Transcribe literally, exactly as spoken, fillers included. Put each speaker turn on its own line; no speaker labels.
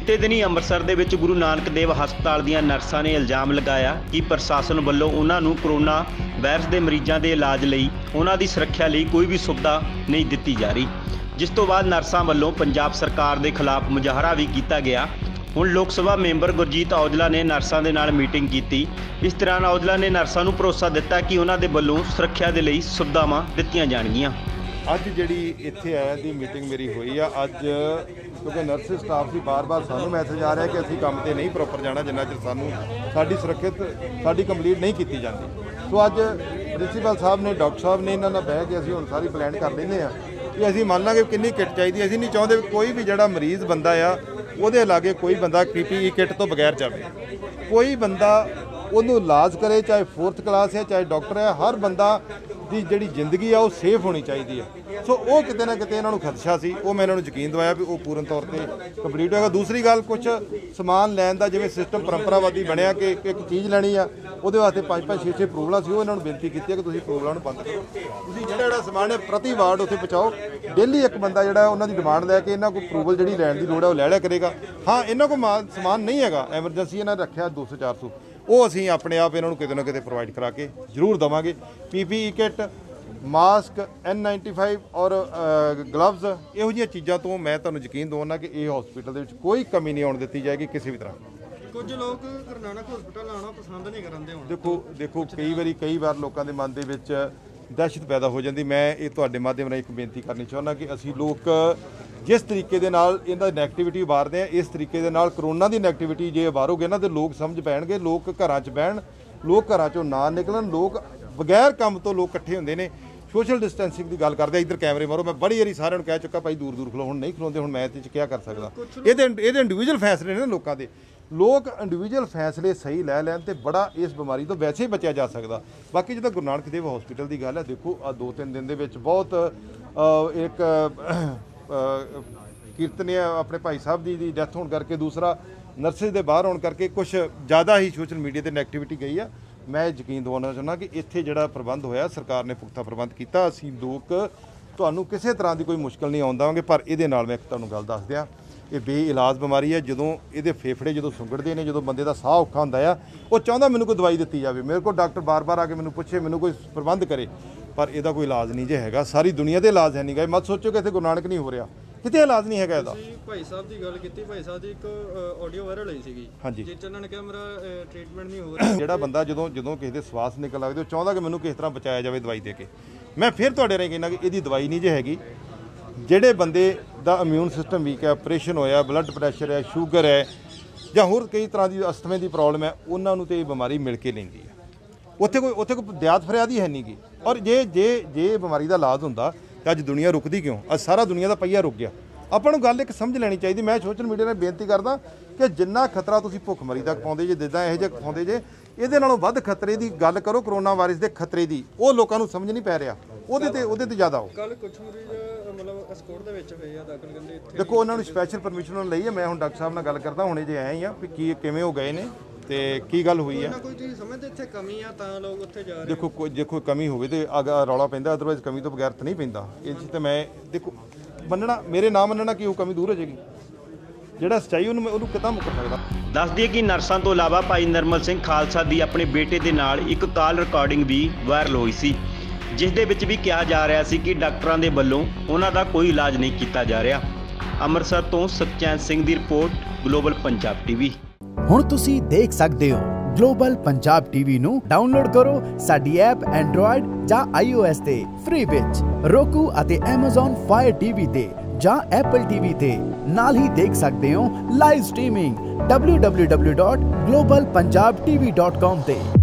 बीते दिनी ਅੰਮ੍ਰਿਤਸਰ ਦੇ ਵਿੱਚ ਗੁਰੂ ਨਾਨਕ ਦੇਵ ਹਸਪਤਾਲ ਦੀਆਂ ਨਰਸਾਂ ਨੇ ਇਲਜ਼ਾਮ ਲਗਾਇਆ ਕਿ ਪ੍ਰਸ਼ਾਸਨ ਵੱਲੋਂ ਉਹਨਾਂ ਨੂੰ ਕੋਰੋਨਾ ਵਾਇਰਸ ਦੇ ਮਰੀਜ਼ਾਂ ਦੇ ਇਲਾਜ ਲਈ ਉਹਨਾਂ ਦੀ ਸੁਰੱਖਿਆ ਲਈ ਕੋਈ ਵੀ ਸੁਵਿਧਾ ਨਹੀਂ ਦਿੱਤੀ ਜਾ ਰਹੀ, ਜਿਸ ਤੋਂ ਬਾਅਦ ਨਰਸਾਂ ਵੱਲੋਂ ਪੰਜਾਬ ਸਰਕਾਰ ਦੇ ਖਿਲਾਫ ਮੁਜ਼ਾਹਰਾ ਵੀ ਕੀਤਾ ਗਿਆ। ਹੁਣ ਲੋਕ ਸਭਾ ਮੈਂਬਰ ਗੁਰਜੀਤ ਔਜਲਾ ਨੇ ਨਰਸਾਂ ਦੇ ਨਾਲ ਮੀਟਿੰਗ ਕੀਤੀ। ਇਸ ਦੌਰਾਨ ਔਜਲਾ ਨੇ ਨਰਸਾਂ ਨੂੰ ਭਰੋਸਾ ਦਿੱਤਾ ਕਿ ਉਹਨਾਂ ਦੇ ਵੱਲੋਂ ਸੁਰੱਖਿਆ ਦੇ ਲਈ ਸੁਵਿਧਾਵਾਂ ਦਿੱਤੀਆਂ ਜਾਣਗੀਆਂ।
ਅੱਜ ਜਿਹੜੀ ਇੱਥੇ ਆਇਆ ਦੀ ਮੀਟਿੰਗ ਮੇਰੀ ਹੋਈ ਆ ਅੱਜ, ਕਿਉਂਕਿ ਨਰਸ ਸਟਾਫ ਦੀ ਬਾਰ-ਬਾਰ ਸਾਨੂੰ ਮੈਸੇਜ ਆ ਰਿਹਾ ਕਿ ਅਸੀਂ ਕੰਮ ਤੇ ਨਹੀਂ ਪ੍ਰੋਪਰ ਜਾਣਾ ਜਿੰਨਾ ਚਿਰ ਸਾਨੂੰ ਸਾਡੀ ਸੁਰੱਖਿਅਤ ਸਾਡੀ ਕੰਪਲੀਟ ਨਹੀਂ ਕੀਤੀ ਜਾਂਦੀ। ਸੋ ਅੱਜ ਪ੍ਰਿੰਸੀਪਲ ਸਾਹਿਬ ਨੇ, ਡਾਕਟਰ ਸਾਹਿਬ ਨੇ, ਇਹਨਾਂ ਨਾਲ ਬਹਿ ਕੇ ਅਸੀਂ ਹੁਣ ਸਾਰੀ ਪਲਾਨ ਕਰ ਲੈਂਦੇ ਆ ਕਿ ਅਸੀਂ ਮੰਨ ਲਾਂਗੇ ਕਿੰਨੀ ਕਿੱਟ ਚਾਹੀਦੀ। ਅਸੀਂ ਨਹੀਂ ਚਾਹੁੰਦੇ ਕੋਈ ਵੀ ਜਿਹੜਾ ਮਰੀਜ਼ ਬੰਦਾ ਆ ਉਹਦੇ ਲਾਗੇ ਕੋਈ ਬੰਦਾ ਪੀਪੀਈ ਕਿੱਟ ਤੋਂ ਬਗੈਰ ਜਾਵੇ। ਕੋਈ ਬੰਦਾ ਉਹਨੂੰ ਇਲਾਜ ਕਰੇ, ਚਾਹੇ ਫੋਰਥ ਕਲਾਸ ਹੈ ਚਾਹੇ ਡਾਕਟਰ ਹੈ, ਹਰ ਬੰਦਾ ਦੀ ਜਿਹੜੀ ਜ਼ਿੰਦਗੀ ਆ ਉਹ ਸੇਫ ਹੋਣੀ ਚਾਹੀਦੀ ਹੈ। ਸੋ ਉਹ ਕਿਤੇ ਨਾ ਕਿਤੇ ਇਹਨਾਂ ਨੂੰ ਖਦਸ਼ਾ ਸੀ, ਉਹ ਮੈਂ ਇਹਨਾਂ ਨੂੰ ਯਕੀਨ ਦਵਾਇਆ ਵੀ ਉਹ ਪੂਰਨ ਤੌਰ ਤੇ ਕੰਪਲੀਟ ਹੋਏਗਾ। ਦੂਸਰੀ ਗੱਲ, ਕੁਝ ਸਮਾਨ ਲੈਣ ਦਾ ਜਿਵੇਂ ਸਿਸਟਮ ਪਰੰਪਰਾਵਾਦੀ ਬਣਿਆ ਕਿ ਇੱਕ ਚੀਜ਼ ਲੈਣੀ ਆ ਉਹਦੇ ਵਾਸਤੇ ਪੰਜ ਪੰਜ ਛੇ ਛੇ ਅਪਰੂਵਲਾਂ ਸੀ, ਉਹ ਇਹਨਾਂ ਨੂੰ ਬੇਨਤੀ ਕੀਤੀ ਹੈ ਕਿ ਤੁਸੀਂ ਅਪਰੂਵਲਾਂ ਨੂੰ ਬੰਦ ਕਰੋ। ਤੁਸੀਂ ਜਿਹੜਾ ਜਿਹੜਾ ਸਮਾਨ ਹੈ ਪ੍ਰਤੀ ਵਾਰਡ ਉੱਥੇ ਪਹੁੰਚਾਓ। ਡੇਲੀ ਇੱਕ ਬੰਦਾ ਜਿਹੜਾ ਉਹਨਾਂ ਦੀ ਡਿਮਾਂਡ ਲੈ ਕੇ ਇਹਨਾਂ ਕੋਲ ਅਪਰੂਵਲ ਜਿਹੜੀ ਲੈਣ ਦੀ ਲੋੜ ਹੈ ਉਹ ਲੈ ਲਿਆ ਕਰੇਗਾ। ਹਾਂ, ਇਹਨਾਂ ਕੋਲ ਸਮਾਨ ਨਹੀਂ ਹੈਗਾ, ਐਮਰਜੈਂਸੀ ਇਹਨਾਂ ਨੇ ਰੱਖਿਆ ਦੋ ਸੌ ਚਾਰ ਸੌ, ਉਹ ਅਸੀਂ ਆਪਣੇ ਆਪ ਇਹਨਾਂ ਨੂੰ ਕਿਤੇ ਨਾ ਕਿਤੇ ਪ੍ਰੋਵਾਈਡ ਕਰਾ ਕੇ ਜ਼ਰੂਰ ਦੇਵਾਂਗੇ। PPE kit, mask, N ninety five ਔਰ ਗਲਵਜ਼, ਇਹੋ ਜਿਹੀਆਂ ਚੀਜ਼ਾਂ ਤੋਂ ਮੈਂ ਤੁਹਾਨੂੰ ਯਕੀਨ ਦਵਾਉਣਾ ਕਿ ਇਹ ਹਸਪੀਟਲ ਦੇ ਵਿੱਚ ਕੋਈ ਕਮੀ ਨਹੀਂ ਆਉਣ ਦਿੱਤੀ ਜਾਏਗੀ ਕਿਸੇ ਵੀ ਤਰ੍ਹਾਂ।
ਕੁਝ ਲੋਕ ਗੁਰੂ ਨਾਨਕ ਹਸਪਤਾਲ ਆਉਣਾ ਪਸੰਦ ਨਹੀਂ ਕਰਦੇ ਹੁਣ।
ਦੇਖੋ ਦੇਖੋ ਕਈ ਵਾਰੀ ਕਈ ਵਾਰ ਲੋਕਾਂ ਦੇ ਮਨ ਦੇ ਵਿੱਚ ਦਹਿਸ਼ਤ ਪੈਦਾ ਹੋ ਜਾਂਦੀ। ਮੈਂ ਇਹ ਤੁਹਾਡੇ ਮਾਧਿਅਮ ਰਾਹੀਂ ਇੱਕ ਬੇਨਤੀ ਕਰਨੀ ਚਾਹੁੰਦਾ ਕਿ ਅਸੀਂ ਲੋਕ ਜਿਸ ਤਰੀਕੇ ਦੇ ਨਾਲ ਇਹਦਾ ਨੈਗੇਟਿਵਿਟੀ ਉਭਾਰਦੇ ਆ, ਇਸ ਤਰੀਕੇ ਦੇ ਨਾਲ ਕਰੋਨਾ ਦੀ ਨੈਗੇਟਿਵਿਟੀ ਜੇ ਉਭਾਰੋਗੇ ਨਾ ਤੇ ਲੋਕ ਸਮਝ ਪੈਣਗੇ। ਲੋਕ ਘਰਾਂ 'ਚ ਬਹਿਣ, ਲੋਕ ਘਰਾਂ 'ਚੋਂ ਨਾ ਨਿਕਲਣ, ਲੋਕ ਬਗੈਰ ਕੰਮ ਤੋਂ ਲੋਕ ਇਕੱਠੇ ਹੁੰਦੇ ਨੇ। ਸੋਸ਼ਲ ਡਿਸਟੈਂਸਿੰਗ ਦੀ ਗੱਲ ਕਰਦੇ, ਇੱਧਰ ਕੈਮਰੇ ਮਾਰੋ। ਮੈਂ ਬੜੀ ਵਾਰੀ ਸਾਰਿਆਂ ਨੂੰ ਕਹਿ ਚੁੱਕਾ ਭਾਈ ਦੂਰ ਦੂਰ ਖਲੋ, ਹੁਣ ਨਹੀਂ ਖਲੋਂਦੇ। ਹੁਣ ਮੈਂ ਇਹਦੇ 'ਚ ਕੀ ਕਰ ਸਕਦਾ? ਇਹਦੇ ਇਹਦੇ ਇੰਡੀਵਿਜੂਅਲ ਫੈਸਲੇ ਨੇ ਲੋਕਾਂ ਦੇ। ਲੋਕ ਇੰਡੀਵਿਜੂਅਲ ਫੈਸਲੇ ਸਹੀ ਲੈ ਲੈਣ ਤੇ ਬੜਾ ਇਸ ਬਿਮਾਰੀ ਤੋਂ ਵੈਸੇ ਹੀ ਬਚਿਆ ਜਾ ਸਕਦਾ। ਬਾਕੀ ਜਿੱਦਾਂ ਗੁਰੂ ਨਾਨਕ ਦੇਵ ਹਸਪੀਟਲ ਦੀ ਗੱਲ ਹੈ, ਦੇਖੋ ਆ ਦੋ ਤਿੰਨ ਦਿਨ ਦੇ ਵਿੱਚ ਬਹੁਤ ਇੱਕ ਕੀਰਤਨ ਆਪਣੇ ਭਾਈ ਸਾਹਿਬ ਜੀ ਦੀ ਡੈਥ ਹੋਣ ਕਰਕੇ, ਦੂਸਰਾ ਨਰਸਿਸ ਦੇ ਬਾਹਰ ਹੋਣ ਕਰਕੇ ਕੁਛ ਜ਼ਿਆਦਾ ਹੀ ਸੋਸ਼ਲ ਮੀਡੀਆ ਤੇ ਨੈਗੇਟਿਵਿਟੀ ਗਈ ਆ। ਮੈਂ ਯਕੀਨ ਦਿਵਾਉਣਾ ਚਾਹੁੰਦਾ ਕਿ ਇੱਥੇ ਜਿਹੜਾ ਪ੍ਰਬੰਧ ਹੋਇਆ, ਸਰਕਾਰ ਨੇ ਪੁਖਤਾ ਪ੍ਰਬੰਧ ਕੀਤਾ। ਅਸੀਂ ਲੋਕ ਤੁਹਾਨੂੰ ਕਿਸੇ ਤਰ੍ਹਾਂ ਦੀ ਕੋਈ ਮੁਸ਼ਕਲ ਨਹੀਂ ਆਉਣ ਦੇਵਾਂਗੇ। ਪਰ ਇਹਦੇ ਨਾਲ ਮੈਂ ਇੱਕ ਤੁਹਾਨੂੰ ਗੱਲ ਦੱਸ ਦਿਆਂ, ਇਹ ਬੇਇਲਾਜ ਬਿਮਾਰੀ ਹੈ। ਜਦੋਂ ਇਹਦੇ ਫੇਫੜੇ ਜਦੋਂ ਸੁੰਗੜਦੇ ਨੇ, ਜਦੋਂ ਬੰਦੇ ਦਾ ਸਾਹ ਔਖਾ ਹੁੰਦਾ ਆ, ਉਹ ਚਾਹੁੰਦਾ ਮੈਨੂੰ ਕੋਈ ਦਵਾਈ ਦਿੱਤੀ ਜਾਵੇ। ਮੇਰੇ ਕੋਲ ਡਾਕਟਰ ਬਾਰ-ਬਾਰ ਆ ਕੇ ਮੈਨੂੰ ਪੁੱਛੇ, ਮੈਨੂੰ ਕੋਈ ਪ੍ਰਬੰਧ ਕਰੇ, ਪਰ ਇਹਦਾ ਕੋਈ ਇਲਾਜ ਨਹੀਂ ਜੇ ਹੈਗਾ। ਸਾਰੀ ਦੁਨੀਆ ਦੇ ਇਲਾਜ ਹੈ ਨਹੀਂ ਗਾ। ਮਤ ਸੋਚੋ ਕਿ ਇੱਥੇ ਗੁਰੂ ਨਾਨਕ ਨਹੀਂ ਹੋ ਰਿਹਾ, ਕਿਤੇ ਇਲਾਜ ਨਹੀਂ ਹੈਗਾ ਇਹਦਾ।
ਭਾਈ ਸਾਹਿਬ ਦੀ ਗੱਲ ਕੀਤੀ, ਭਾਈ ਸਾਹਿਬ ਦੀ ਇੱਕ ਆਡੀਓ ਵਾਇਰਲ ਹੋਈ ਸੀਗੀ,
ਹਾਂਜੀ,
ਜਿਸ 'ਚ ਉਹਨਾਂ ਨੇ ਕਿਹਾ ਮੇਰਾ ਟ੍ਰੀਟਮੈਂਟ ਨਹੀਂ ਹੋ ਰਿਹਾ।
ਜਿਹੜਾ ਬੰਦਾ ਜਦੋਂ ਜਦੋਂ ਕਿਸੇ ਦੇ ਸਵਾਸ ਨਿਕਲ ਲੱਗਦੇ, ਉਹ ਚਾਹੁੰਦਾ ਕਿ ਮੈਨੂੰ ਕਿਸ ਤਰ੍ਹਾਂ ਬਚਾਇਆ ਜਾਵੇ ਦਵਾਈ ਦੇ ਕੇ। ਮੈਂ ਫਿਰ ਤੁਹਾਡੇ ਰਾਹੀਂ ਕਹਿੰਦਾ ਕਿ ਇਹਦੀ ਦਵਾਈ ਨਹੀਂ ਜੇ ਹੈਗੀ। ਜਿਹੜੇ ਬੰਦੇ ਦਾ ਇਮਿਊਨ ਸਿਸਟਮ ਵੀਕ ਹੈ, ਆਪਰੇਸ਼ਨ ਹੋਇਆ, ਬਲੱਡ ਪ੍ਰੈਸ਼ਰ ਹੈ, ਸ਼ੂਗਰ ਹੈ, ਜਾਂ ਹੋਰ ਕਈ ਤਰ੍ਹਾਂ ਦੀ ਅਸਥਮੇ ਦੀ ਪ੍ਰੋਬਲਮ ਹੈ, ਉਹਨਾਂ ਨੂੰ ਤੇ ਇਹ ਬਿਮਾਰੀ ਮਿਲ ਕੇ ਲੈਂਦੀ ਹੈ। ਉੱਥੇ ਕੋਈ ਉੱਥੇ ਕੋਈ ਦਿਆਤ ਫਰਿਆਦ ਹੀ ਹੈ ਨਹੀਂ ਗੀ। ਔਰ ਜੇ ਜੇ ਜੇ ਬਿਮਾਰੀ ਦਾ ਇਲਾਜ ਹੁੰਦਾ ਤਾਂ ਅੱਜ ਦੁਨੀਆ ਰੁਕਦੀ ਕਿਉਂ? ਅੱਜ ਸਾਰਾ ਦੁਨੀਆ ਦਾ ਪਹੀਆ ਰੁਕ ਗਿਆ। ਆਪਾਂ ਨੂੰ ਗੱਲ ਇੱਕ ਸਮਝ ਲੈਣੀ ਚਾਹੀਦੀ। ਮੈਂ ਸੋਸ਼ਲ ਮੀਡੀਆ ਨਾਲ ਬੇਨਤੀ ਕਰਦਾ ਕਿ ਜਿੰਨਾ ਖਤਰਾ ਤੁਸੀਂ ਭੁੱਖਮਰੀ ਤੱਕ ਪਾਉਂਦੇ ਜੇ, ਜਿੱਦਾਂ ਇਹੋ ਜਿਹੇ ਪਾਉਂਦੇ ਜੇ, ਇਹਦੇ ਨਾਲੋਂ ਵੱਧ ਖਤਰੇ ਦੀ ਗੱਲ ਕਰੋ, ਕਰੋਨਾ ਵਾਇਰਸ ਦੇ ਖਤਰੇ ਦੀ। ਉਹ ਲੋਕਾਂ ਨੂੰ ਸਮਝ ਨਹੀਂ ਪੈ ਰਿਹਾ, ਉਹਦੇ ਤੇ ਉਹਦੇ ਤੇ ਜ਼ਿਆਦਾ ਹੋ।
ਕੱਲ ਕੁਝ ਮਰੀਜ਼ ਮਤਲਬ ਐਸਕੋਰਟ ਦੇ ਵਿੱਚ ਹੋਏ ਆ ਦਾਖਲ, ਕਹਿੰਦੇ ਇੱਥੇ
ਦੇਖੋ ਉਹਨਾਂ ਨੂੰ ਸਪੈਸ਼ਲ ਪਰਮਿਸ਼ਨ ਲਈ ਹੈ। ਮੈਂ ਹੁਣ ਡਾਕਟਰ ਸਾਹਿਬ ਨਾਲ ਗੱਲ ਕਰਦਾ, ਹੁਣੇ ਜੇ ਆਏ ਹੀ ਆ ਵੀ ਕੀ ਕਿਵੇਂ ਹੋ ਗਏ ਨੇ ਤੇ ਕੀ ਗੱਲ ਹੋਈ ਹੈ।
ਕੋਈ ਚੀਜ਼ ਸਮਝਦੇ ਇੱਥੇ ਕਮੀ ਆ ਤਾਂ ਲੋਕ ਉੱਥੇ ਜਾ ਰਹੇ।
ਦੇਖੋ ਕੋਈ ਜੇ ਕੋਈ ਕਮੀ ਹੋਵੇ ਤੇ ਅਗਾ ਰੌਲਾ ਪੈਂਦਾ, ਅਦਰਵਾਈਜ਼ ਕਮੀ ਤੋਂ ਬਗੈਰ ਤਾਂ ਨਹੀਂ ਪੈਂਦਾ। ਇਹ ਚੀਜ਼ ਤੇ ਮੈਂ ਦੇਖੋ ਮੰਨਣਾ, ਮੇਰੇ ਨਾ ਮੰਨਣਾ ਕਿ ਉਹ ਕਮੀ ਦੂਰ ਹੋ ਜਾਏਗੀ। ਜਿਹੜਾ ਸੱਚਾਈ ਉਹਨੂੰ ਉਹਨੂੰ ਕਿਤਾ ਮੁੱਕ ਸਕਦਾ।
ਦੱਸ ਦਈਏ ਕਿ ਨਰਸਾਂ ਤੋਂ ਇਲਾਵਾ ਭਾਈ ਨਰਮਲ ਸਿੰਘ ਖਾਲਸਾ ਦੀ ਆਪਣੇ ਬੇਟੇ ਦੇ ਨਾਲ ਇੱਕ ਕਾਲ ਰਿਕਾਰਡਿੰਗ ਵੀ ਵਾਇਰਲ ਹੋਈ ਸੀ, ਜਿਸ ਦੇ ਵਿੱਚ ਵੀ ਕਿਹਾ ਜਾ ਰਿਹਾ ਸੀ ਕਿ ਡਾਕਟਰਾਂ ਦੇ ਵੱਲੋਂ ਉਹਨਾਂ ਦਾ ਕੋਈ ਇਲਾਜ ਨਹੀਂ ਕੀਤਾ ਜਾ ਰਿਹਾ। ਅੰਮ੍ਰਿਤਸਰ ਤੋਂ ਸਤਚੈਨ ਸਿੰਘ ਦੀ ਰਿਪੋਰਟ, ਗਲੋਬਲ ਪੰਜਾਬ ਟੀਵੀ।
ਹੁਣ ਤੁਸੀਂ ਦੇਖ ਸਕਦੇ ਹੋ ਗਲੋਬਲ ਪੰਜਾਬ ਟੀਵੀ ਨੂੰ ਡਾਊਨਲੋਡ ਕਰੋ ਸਾਡੀ ਐਪ ਐਂਡਰੋਇਡ ਜਾਂ ਆਈਓਐਸ ਤੇ ਫ੍ਰੀ ਵਿੱਚ, roku ਅਤੇ Amazon Fire ਟੀਵੀ ਤੇ ਜਾਂ Apple ਟੀਵੀ ਤੇ। ਨਾਲ ਹੀ ਦੇਖ ਸਕਦੇ ਹੋ live streaming W W W dot global Punjab TV dot com ਤੇ।